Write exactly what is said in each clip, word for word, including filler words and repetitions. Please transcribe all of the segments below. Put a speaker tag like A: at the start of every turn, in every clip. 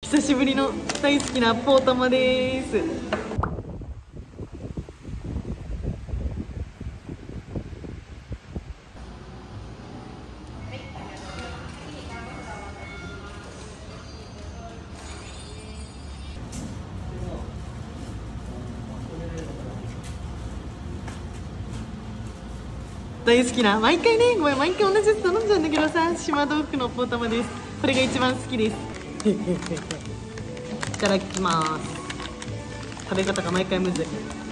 A: 久しぶりの大好きなポーたまです。大好きな、毎回ね、ごめん、毎回同じやつ頼んじゃうんだけどさ、島豆腐のポーたまです。これが一番好きです。いただきます。食べ方が毎回むずい。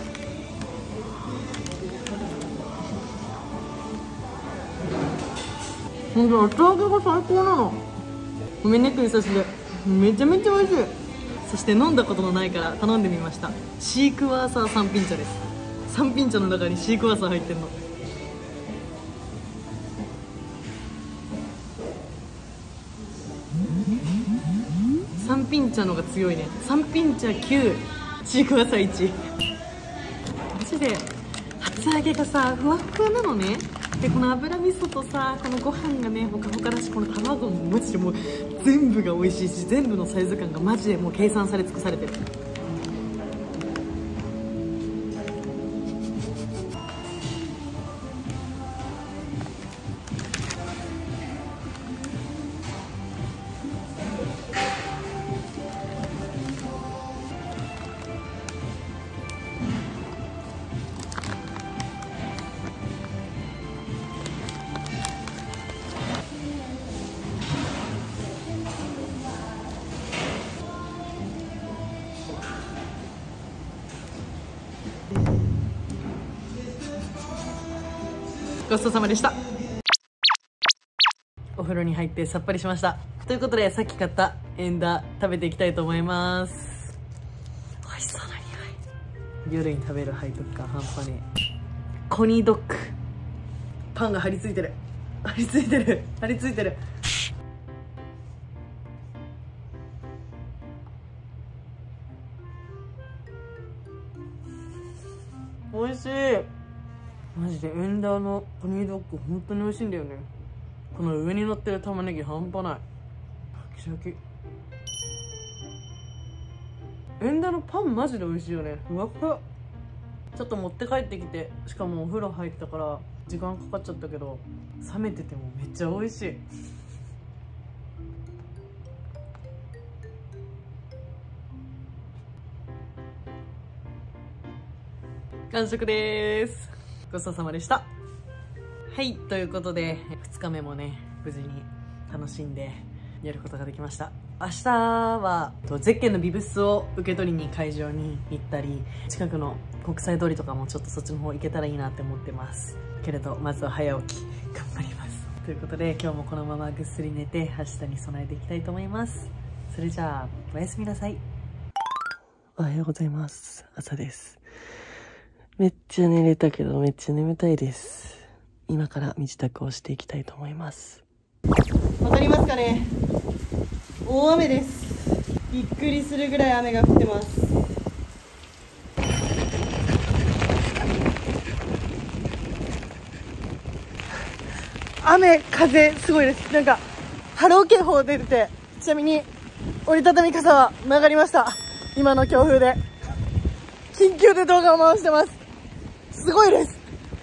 A: ほんと、厚揚げが最高なの。ごめんね、クリスでめちゃめちゃ美味しい。そして飲んだことのないから頼んでみました。シークワーサー三品茶です。三品茶の中にシークワーサー入ってんの。三品茶のが強いね。三品茶きゅう、シークワーサーいち。マジで厚揚げがさふわふわなのね。でこの油味噌とさ、このご飯がねほかほかだし、この卵もマジでもう全部が美味しいし、全部のサイズ感がマジでもう計算され尽くされてる。ごちそうさまでした。お風呂に入ってさっぱりしました。ということで、さっき買ったエンダー食べていきたいと思います。美味しそうな匂い。夜に食べる背徳感半端ねえ。コニードッグ、パンが張り付いてる張り付いてる張り付いてる。美味しい。マジでエンダーのコニードッグ本当に美味しいんだよね。この上に乗ってる玉ねぎ半端ない。シャキシャキ。エンダーのパンマジで美味しいよね。ふわふわ。ちょっと持って帰ってきて、しかもお風呂入ったから時間かかっちゃったけど、冷めててもめっちゃ美味しい。完食です。ごちそうさまでした。はい、ということでふつかめもね無事に楽しんでやることができました。明日はゼッケンのビブスを受け取りに会場に行ったり、近くの国際通りとかもちょっとそっちの方行けたらいいなって思ってますけれど、まずは早起き頑張ります。ということで今日もこのままぐっすり寝て明日に備えていきたいと思います。それじゃあおやすみなさい。おはようございます。朝です。めっちゃ寝れたけどめっちゃ眠たいです。今から身支度をしていきたいと思います。わかりますかね。大雨です。びっくりするぐらい雨が降ってます。雨風すごいです。なんか波浪警報出てて、ちなみに折りたたみ傘は曲がりました。今の強風で緊急で動画を回してます。すごいです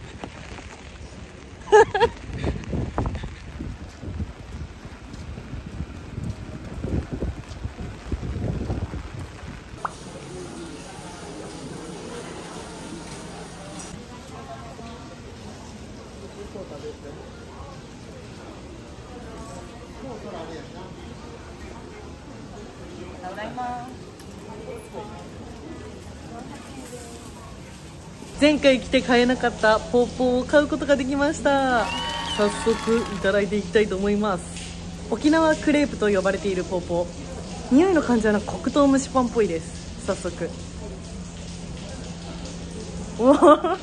A: ただいま。前回来て買えなかったポーポーを買うことができました。早速いただいていきたいと思います。沖縄クレープと呼ばれているポーポー、匂いの感じはなんか黒糖蒸しパンっぽいです。早速おお本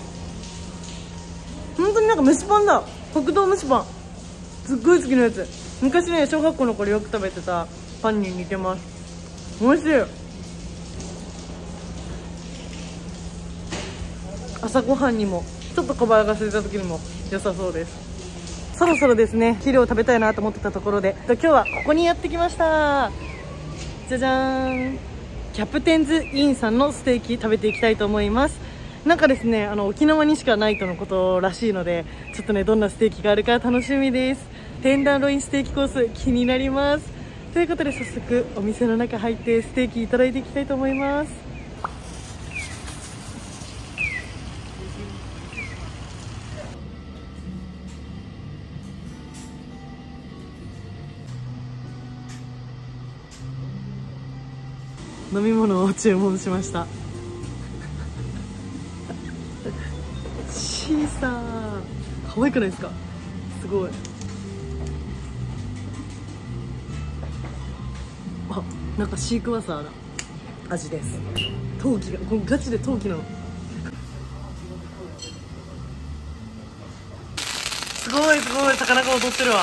A: 当になんか蒸しパンだ。黒糖蒸しパンすっごい好きなやつ。昔ね小学校の頃よく食べてたパンに似てます。美味しい。朝ごはんにもちょっと小腹が空いた時にも良さそうです。そろそろですね昼を食べたいなと思ってたところで、今日はここにやってきました。 じゃじゃーん、キャプテンズインさんのステーキ食べていきたいと思います。なんかですね、あの沖縄にしかないとのことらしいので、ちょっとねどんなステーキがあるか楽しみです。テンダーロインステーキコース気になります。ということで早速お店の中入ってステーキいただいていきたいと思います。飲み物を注文しました。シーサー可愛くないですか？すごい。あ、なんかシークワーサーな味です。陶器が、これガチで陶器なの。すごいすごい、魚が踊ってるわ。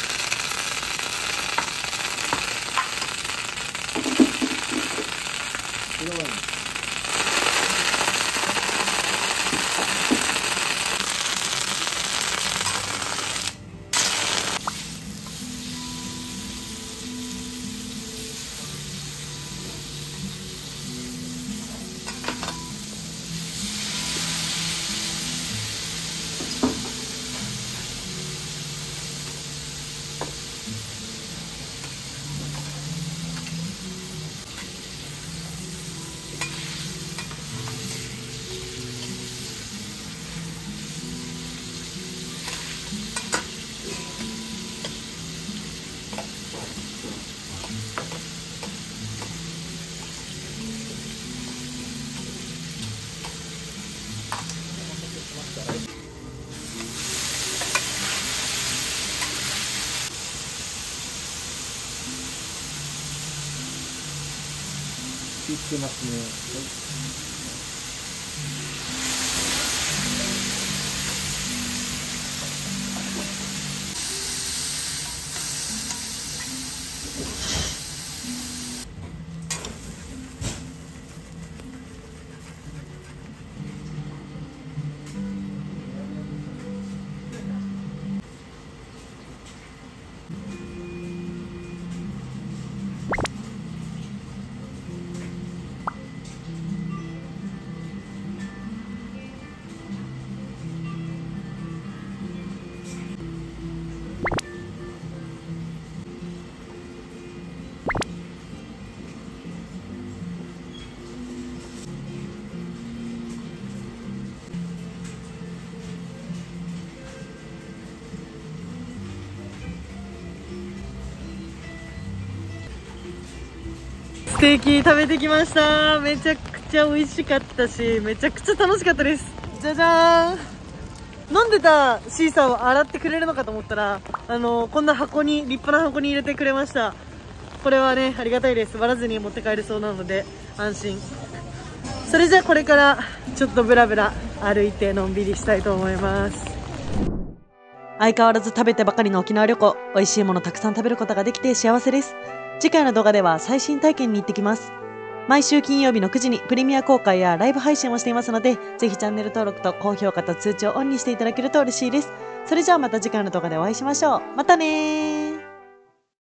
B: いってますね。
A: ステーキ食べてきました。めちゃくちゃ美味しかったし、めちゃくちゃ楽しかったです。じゃじゃーん。飲んでたシーサーを洗ってくれるのかと思ったら、あのこんな箱に、立派な箱に入れてくれました。これはね、ありがたいです。割らずに持って帰れそうなので安心。それじゃあこれからちょっとブラブラ歩いてのんびりしたいと思います。相変わらず食べてばかりの沖縄旅行、美味しいものたくさん食べることができて幸せです。次回の動画では最新体験に行ってきます。毎週金曜日のくじにプレミア公開やライブ配信をしていますので、ぜひチャンネル登録と高評価と通知をオンにしていただけると嬉しいです。それじゃあまた次回の動画でお会いしましょう。またねー。